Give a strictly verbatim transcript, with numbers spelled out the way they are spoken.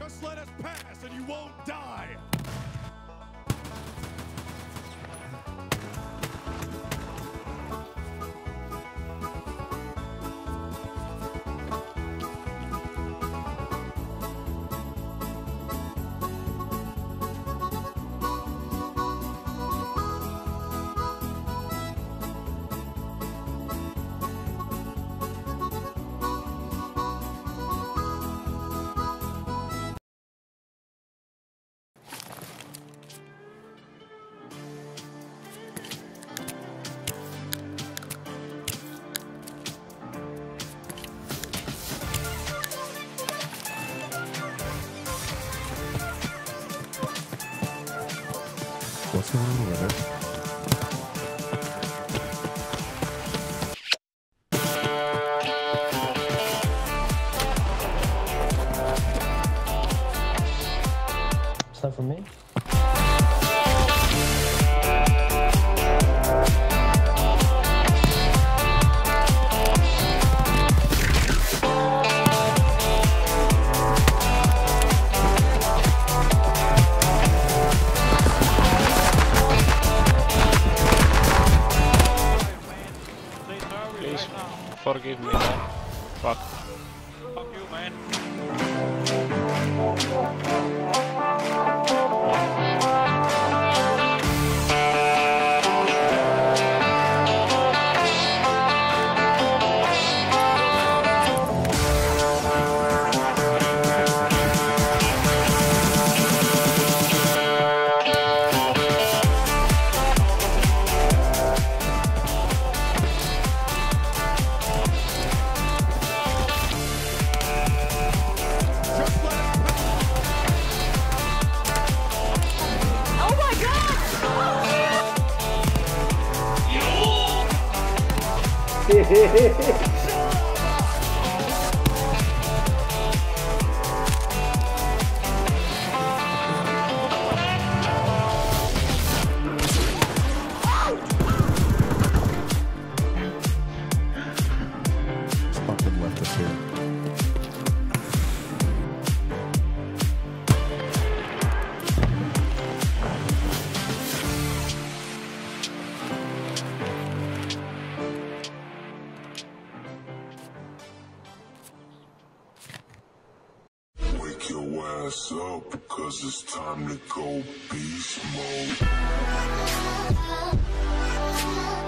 Just let us pass and you won't die! What's going on over there? Is that for me? Please forgive me, man. Fuck. Fuck you, man. Fucking left us here. Wake your ass up, cause it's time to go beast mode.